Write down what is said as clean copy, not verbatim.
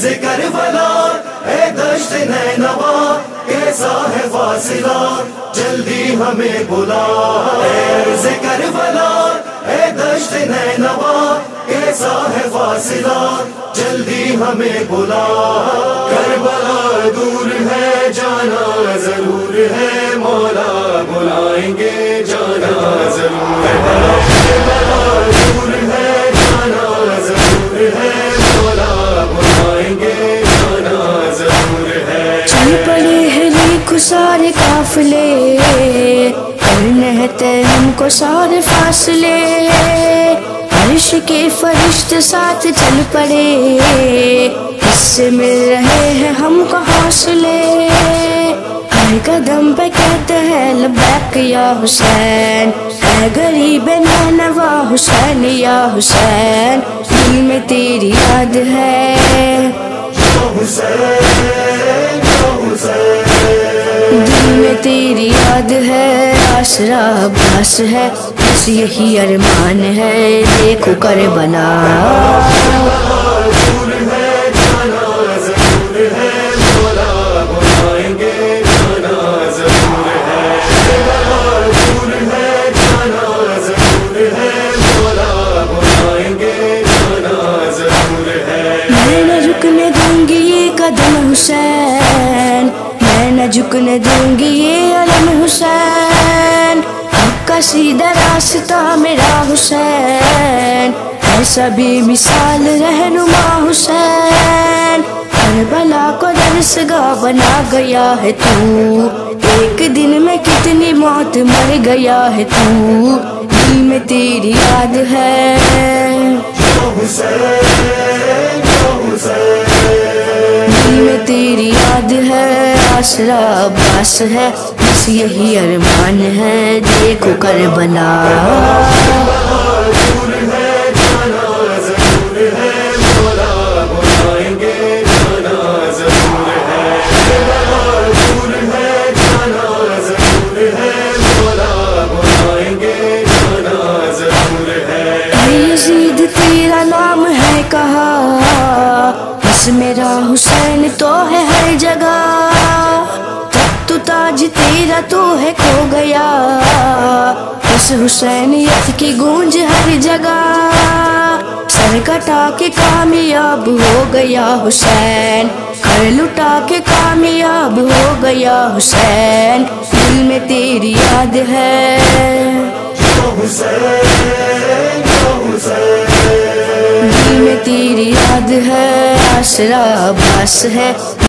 عرض کربلا اے دشت نینوا کیسا ہے فاصلہ جلدی ہمیں بلا عرض کربلا اے دشت نینوا کیسا ہے فاصلہ جلدی ہمیں بلا کربلا دور ہے جانا ضرور ہے مولا بلائیں گے جانا ضرور ہے کربلا دور ہے جانا ضرور ہے مولا بلائیں گے جانا ضرور ہے چل پڑے ہیں لیکھو سارے قافلے کرنے ہیں طے ہم کو سارے فاصلے عرش کے فرشتے ساتھ چل پڑے اس سے مل رہے ہیں ہم کو حوصلے ہر قدم پہ کہتے ہیں لبیک یا حسین اے غریب نینوا حسین یا حسین دل میں تیری یاد ہے دل میں تیری یاد ہے آسرا عباس ہے بس یہی ارمان ہے دیکھو کربلا میں نہ جھکنے دوں گی یہ قدم حسین میں نہ جھکنے دوں گی یہ علم حسین حق کا سیدھا راستہ میرا حسین ایسا بھی مثال رہنما حسین کربلا کو درسگاہ بنا گیا ہے تو ایک دن میں کتنی موت مر گیا ہے تو دل میں تیری یاد ہے دل میں تیری یاد ہے آسرا عباس ہے بس یہی ارمان ہے دیکھو کربلا یزید تیرا نام ہے کہا بس میرا حسین تو ہے ہر جگہ تخت تاج تیرا تو ہے کھو گیا بس حسینیت کی گونج ہر جگہ سر کٹا کے کامیاب ہو گیا حسین گھر لٹا کے کامیاب ہو گیا حسین دل میں تیری یاد ہے دل میں تیری یاد ہے آسرا عباس ہے